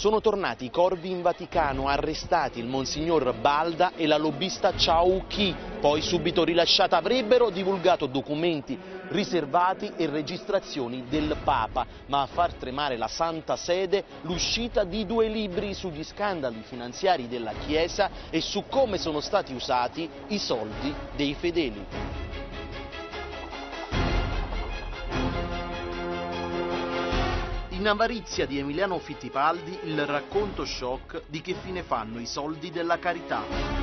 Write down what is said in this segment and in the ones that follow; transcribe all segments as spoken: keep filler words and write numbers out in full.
Sono tornati i corvi in Vaticano, arrestati il Monsignor Balda e la lobbista Chao Chi, poi subito rilasciata. Avrebbero divulgato documenti riservati e registrazioni del Papa, ma a far tremare la Santa Sede l'uscita di due libri sugli scandali finanziari della Chiesa e su come sono stati usati i soldi dei fedeli. In Avarizia di Emiliano Fittipaldi il racconto shock di che fine fanno i soldi della carità.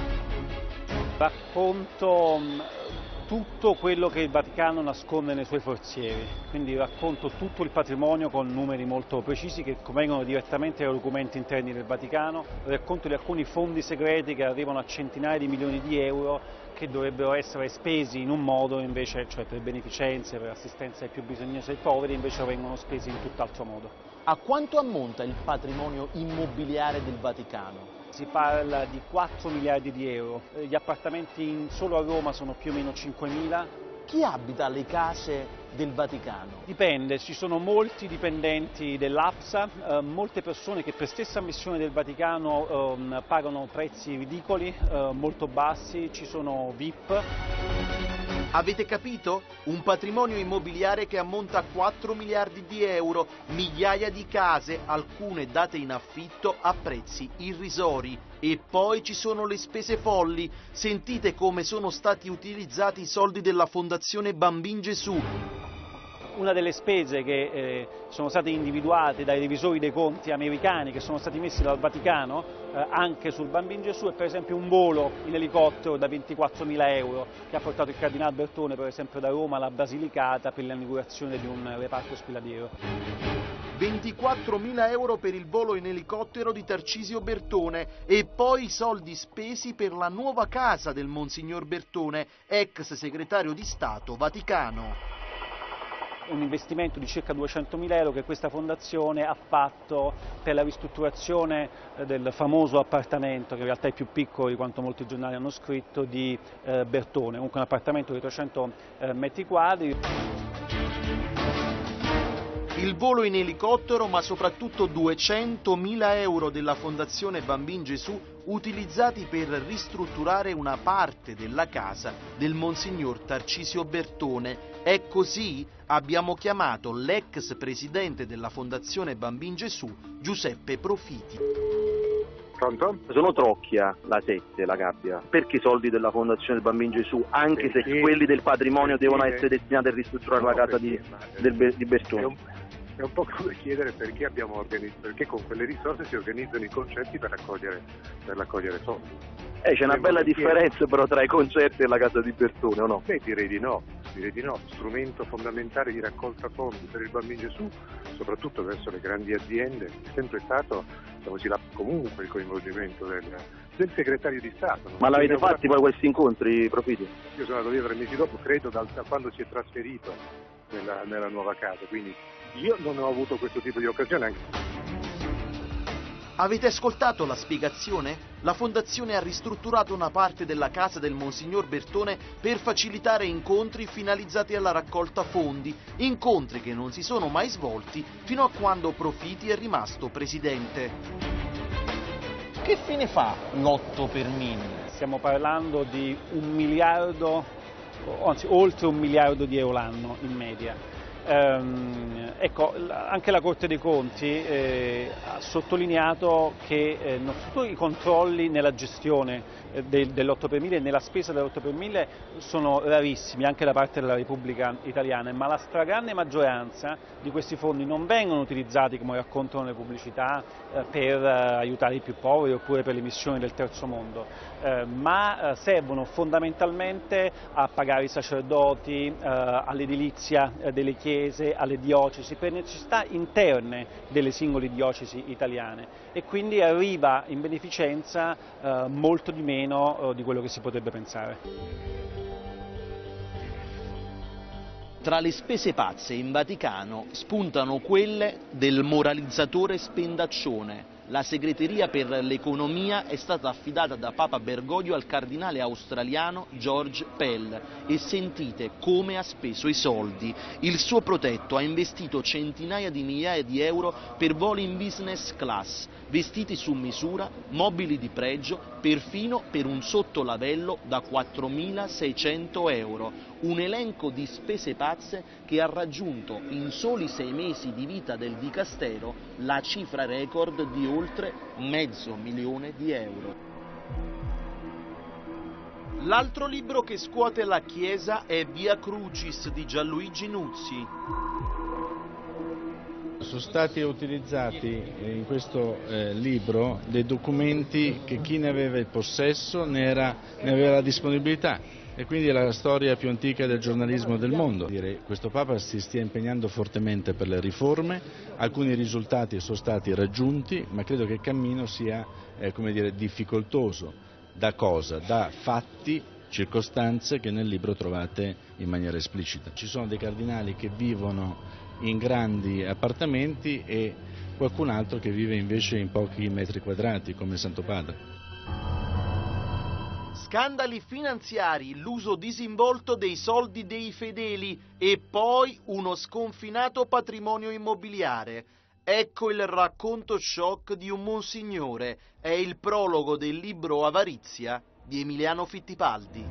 Racconto tutto quello che il Vaticano nasconde nei suoi forzieri, quindi racconto tutto il patrimonio con numeri molto precisi che vengono direttamente dai documenti interni del Vaticano, racconto di alcuni fondi segreti che arrivano a centinaia di milioni di euro che dovrebbero essere spesi in un modo invece, cioè per beneficenze, per assistenza ai più bisognosi e ai poveri, invece vengono spesi in tutt'altro modo. A quanto ammonta il patrimonio immobiliare del Vaticano? Si parla di quattro miliardi di euro, gli appartamenti in, solo a Roma sono più o meno cinquemila. Chi abita le case del Vaticano? Dipende, ci sono molti dipendenti dell'A P S A, eh, molte persone che per stessa ammissione del Vaticano eh, pagano prezzi ridicoli, eh, molto bassi, ci sono V I P. Avete capito? Un patrimonio immobiliare che ammonta a quattro miliardi di euro, migliaia di case, alcune date in affitto a prezzi irrisori. E poi ci sono le spese folli. Sentite come sono stati utilizzati i soldi della Fondazione Bambin Gesù. Una delle spese che eh, sono state individuate dai revisori dei conti americani, che sono stati messi dal Vaticano, eh, anche sul Bambin Gesù, è per esempio un volo in elicottero da ventiquattromila euro che ha portato il Cardinal Bertone per esempio da Roma alla Basilicata per l'inaugurazione di un reparto ospedaliero. ventiquattromila euro per il volo in elicottero di Tarcisio Bertone e poi i soldi spesi per la nuova casa del Monsignor Bertone, ex segretario di Stato Vaticano. Un investimento di circa duecentomila euro che questa fondazione ha fatto per la ristrutturazione del famoso appartamento, che in realtà è più piccolo di quanto molti giornali hanno scritto, di eh, Bertone, comunque un appartamento di trecento eh, metri quadri. Il volo in elicottero, ma soprattutto duecentomila euro della Fondazione Bambin Gesù utilizzati per ristrutturare una parte della casa del Monsignor Tarcisio Bertone. È così? Abbiamo chiamato l'ex presidente della Fondazione Bambin Gesù, Giuseppe Profiti. Pronto? Sono Trocchia, la sette, la gabbia. Perché i soldi della Fondazione Bambin Gesù, anche perché, se quelli del patrimonio perché, devono essere destinati a ristrutturare no, la casa di, del, di Bertone? È un, è un po' come chiedere perché, abbiamo organizz- perché con quelle risorse si organizzano i concerti per raccogliere, per raccogliere soldi. Eh, c'è una bella differenza però tra i concerti e la casa di Bertone, o no? Beh, direi di no, direi di no. Strumento fondamentale di raccolta fondi per il Bambin Gesù, soprattutto verso le grandi aziende, è sempre stato, diciamo, comunque il coinvolgimento del, del segretario di Stato. Ma l'avete fatti poi questi incontri, Profiti? Io sono andato via tre mesi dopo, credo, da, da quando si è trasferito nella, nella nuova casa, quindi io non ho avuto questo tipo di occasione. Anche. Avete ascoltato la spiegazione? La Fondazione ha ristrutturato una parte della casa del Monsignor Bertone per facilitare incontri finalizzati alla raccolta fondi, incontri che non si sono mai svolti fino a quando Profiti è rimasto presidente. Che fine fa l'otto per mille? Stiamo parlando di un miliardo, anzi oltre un miliardo di euro l'anno in media. Ehm, ecco, anche la Corte dei Conti eh, ha sottolineato che eh, non solo i controlli nella gestione eh, del, dell'otto per mille e nella spesa dell'otto per mille sono rarissimi anche da parte della Repubblica Italiana, ma la stragrande maggioranza di questi fondi non vengono utilizzati, come raccontano le pubblicità, eh, per eh, aiutare i più poveri oppure per le missioni del terzo mondo, eh, ma eh, servono fondamentalmente a pagare i sacerdoti, eh, all'edilizia eh, delle chiese, alle diocesi, per necessità interne delle singole diocesi italiane e quindi arriva in beneficenza eh, molto di meno eh, di quello che si potrebbe pensare. Tra le spese pazze in Vaticano spuntano quelle del moralizzatore spendaccione. La segreteria per l'economia è stata affidata da Papa Bergoglio al cardinale australiano George Pell e sentite come ha speso i soldi. Il suo protetto ha investito centinaia di migliaia di euro per voli in business class, vestiti su misura, mobili di pregio, perfino per un sottolavello da quattromilaseicento euro. Un elenco di spese pazze che ha raggiunto in soli sei mesi di vita del dicastero la cifra record di oltre mezzo milione di euro. L'altro libro che scuote la Chiesa è Via Crucis di Gianluigi Nuzzi. Sono stati utilizzati in questo eh, libro dei documenti che chi ne aveva il possesso ne, era, ne aveva la disponibilità. E quindi è la storia più antica del giornalismo del mondo. Questo Papa si stia impegnando fortemente per le riforme, alcuni risultati sono stati raggiunti, ma credo che il cammino sia eh, come dire, difficoltoso. Da cosa? Da fatti, circostanze che nel libro trovate in maniera esplicita. Ci sono dei cardinali che vivono in grandi appartamenti e qualcun altro che vive invece in pochi metri quadrati, come Santo Padre. Scandali finanziari, l'uso disinvolto dei soldi dei fedeli e poi uno sconfinato patrimonio immobiliare. Ecco il racconto shock di un monsignore, è il prologo del libro Avarizia di Emiliano Fittipaldi.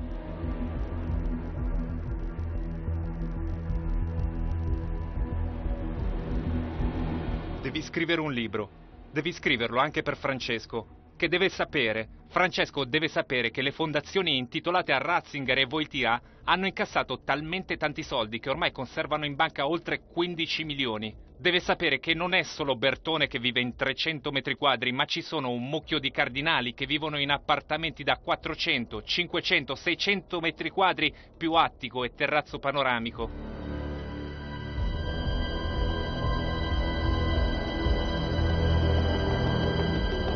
Devi scrivere un libro, devi scriverlo anche per Francesco, che deve sapere, Francesco deve sapere che le fondazioni intitolate a Ratzinger e Wojtyła hanno incassato talmente tanti soldi che ormai conservano in banca oltre quindici milioni. Deve sapere che non è solo Bertone che vive in trecento metri quadri, ma ci sono un mucchio di cardinali che vivono in appartamenti da quattrocento, cinquecento, seicento metri quadri più attico e terrazzo panoramico.